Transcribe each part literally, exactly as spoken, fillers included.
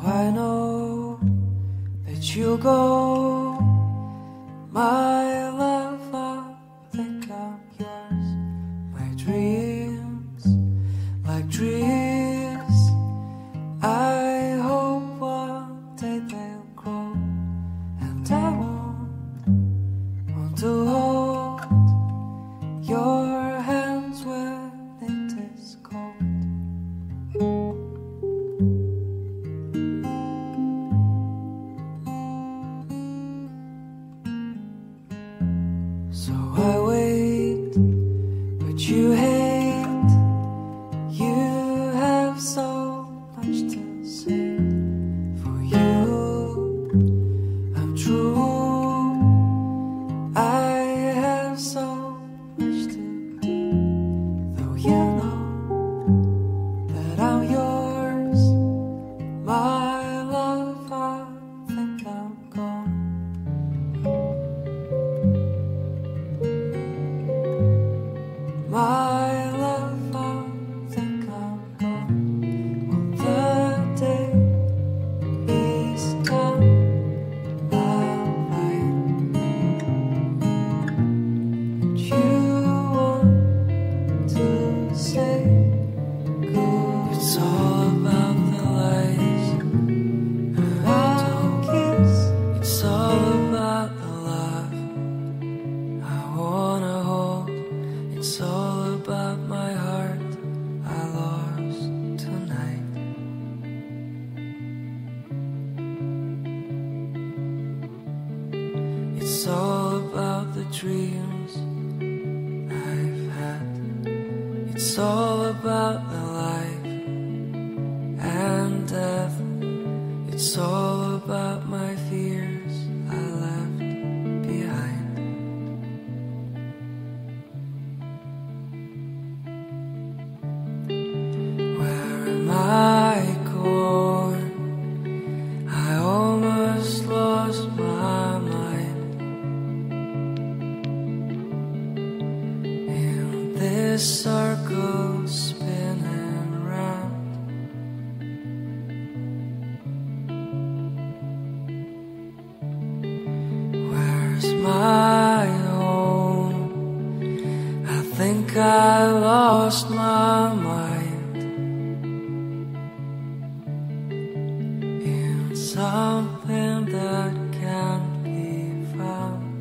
I know that you'll go, my love, I'll think I'm yours. My dreams, like trees, I hope one day they'll grow, and I won't want to hold your hands when it is cold. So I wait, but you hate. You have so much to say. For you, I'm true. I have so much to do. Though you know that I'm yours, my love, I think I'm gone. My love, I think I'm gone. Will the day is done? My mind. You want to say good. It's all about the lies I kiss. It's all about the love I wanna hold. It's all about my heart I lost tonight. It's all about the dreams I've had. It's all about the life and death. It's all about my fears I left behind. Where am I going? I almost lost my mind in this circle spinning round. Where's my home? I think I lost my mind in something that can't be found.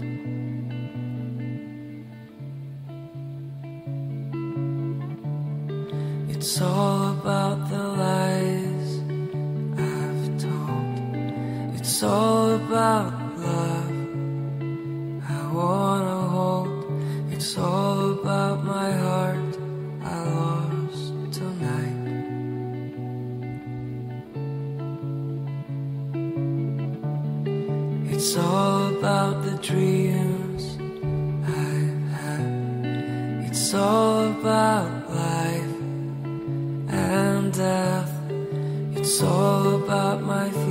It's all about the lies I've told. It's all about love I wanna hold. It's all about my heart I lost tonight. It's all about the dreams I've had. It's all about life and death. It's all about my